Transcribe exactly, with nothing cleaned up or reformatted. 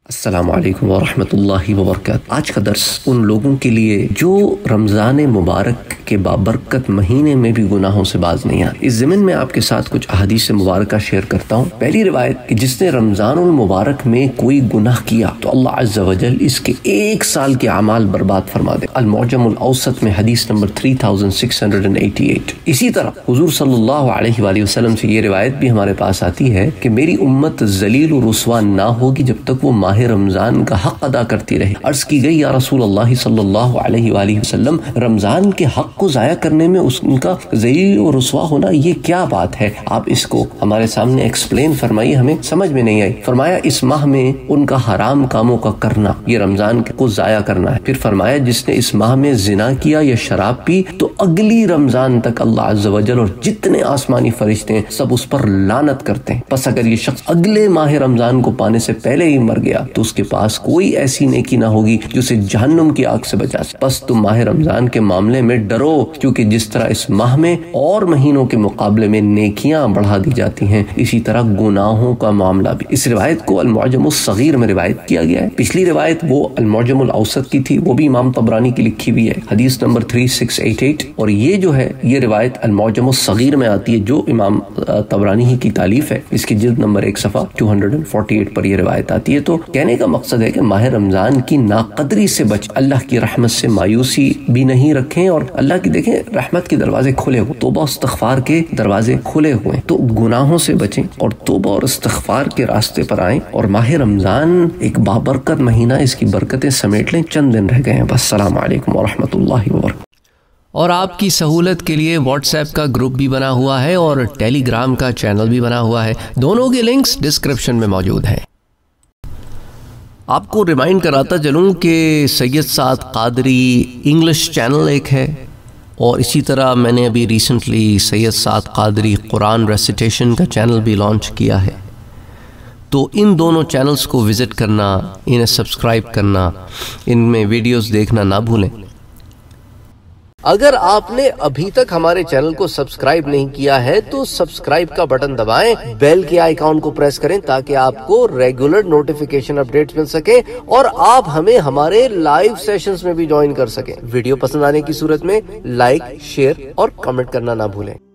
السلام علیکم ورحمۃ اللہ وبرکاتہ۔ آج کا درس ان لوگوں کے لیے جو رمضان مبارک کے بابرکت مہینے میں بھی گناہوں سے باز نہیں آتے۔ اس ضمن میں آپ کے ساتھ کچھ احادیث مبارکہ شیئر کرتا ہوں۔ پہلی روایت کہ جس نے رمضان المبارک میں کوئی گناہ کیا تو اللہ عز و جل اس کے ایک سال کے اعمال برباد فرما دے۔ المعجم الاوسط میں حدیث نمبر تین ہزار چھ سو اٹھاسی۔ اسی طرح حضور صلی اللہ علیہ وآلہ وسلم سے یہ روایت بھی ہمارے پاس آتی ہے کہ میری امت ذلیل و رسوا نہ ہوگی جب تک وہ ماہ رمضان کا حق ادا کرتی رہے۔ عرض کی گئی یا رسول اللہ صلی اللہ علیہ وآلہ وسلم، رمضان کے حق کو ضائع کرنے میں اس کا ذلیل و رسوا ہونا یہ کیا بات ہے؟ آپ اس کو ہمارے سامنے ایکسپلین فرمائیے، ہمیں سمجھ میں نہیں آئی۔ فرمایا اس ماہ میں ان کا حرام کاموں کا کرنا یہ رمضان کو ضائع کرنا ہے۔ پھر فرمایا جس نے اس ماہ میں زنا کیا یا شراب پی تو اگلی رمضان تک اللہ عز و جل اور جتنے آسمانی فرشتے ہیں سب اس پر لعنت کرتے ہیں۔ پس اگر یہ شخص اگلے ماہ رمضان کو پانے سے پہلے ہی مر گیا تو اس کے پاس کوئی ایسی نیکی نہ ہوگی جو اسے جہنم کی آگ سے بچا سکے۔ پس تم ماہ رمضان کے معاملے میں ڈرو، کیونکہ جس طرح اس ماہ میں اور مہینوں کے مقابلے میں نیکیاں بڑھا دی جاتی ہیں، اسی طرح گناہوں کا معاملہ بھی۔ اس روایت کو المعجم الصغیر میں روایت کیا گیا ہے۔ پچھلی روایت وہ المعجم الاوسط کی تھی، وہ بھی امام طبرانی کی لکھی ہوئی ہے، حدیث نمبر تین ہزار چھ سو اٹھاسی۔ اور یہ جو ہے یہ روایت المعجم الصغیر میں آتی ہے جو امام طبرانی ہی کی تالیف ہے۔ اس کی جلد نمبر ایک صفحہ دو سو اڑتالیس پر یہ روایت آتی ہے۔ تو کہنے کا مقصد ہے کہ ماہ رمضان کی ناقدری سے بچ، اللہ کی رحمت سے مایوسی بھی نہیں رکھیں، اور اللہ کی دیکھیں رحمت کے دروازے کھلے ہوئے، توبہ استغفار کے دروازے کھلے ہوئے، تو گناہوں سے بچیں اور توبہ اور استغفار کے راستے پر آئیں۔ اور ماہ رمضان ایک بابرکت مہینہ، اس کی برکتیں سمیٹ لیں، چند دن رہ گئے ہیں بس۔ السلام علیکم ورحمۃ اللہ وبرکاتہ۔ اور آپ کی سہولت کے لیے واٹس ایپ کا گروپ بھی بنا ہوا ہے اور ٹیلی گرام کا چینل بھی بنا ہوا ہے، دونوں کے لنکس ڈسکرپشن میں موجود ہیں۔ آپ کو ریمائنڈ کراتا چلوں کہ سید سعد قادری انگلش چینل ایک ہے، اور اسی طرح میں نے ابھی ریسنٹلی سید سعد قادری قرآن ریسیٹیشن کا چینل بھی لانچ کیا ہے۔ تو ان دونوں چینلز کو وزٹ کرنا، انہیں سبسکرائب کرنا، ان میں ویڈیوز دیکھنا نہ بھولیں۔ اگر آپ نے ابھی تک ہمارے چینل کو سبسکرائب نہیں کیا ہے تو سبسکرائب کا بٹن دبائیں، بیل کے آئیکن کو پریس کریں تاکہ آپ کو ریگولر نوٹیفیکیشن اپڈیٹس مل سکے اور آپ ہمیں ہمارے لائیو سیشنز میں بھی جوائن کر سکیں۔ ویڈیو پسند آنے کی صورت میں لائک، شیئر اور کمنٹ کرنا نہ بھولیں۔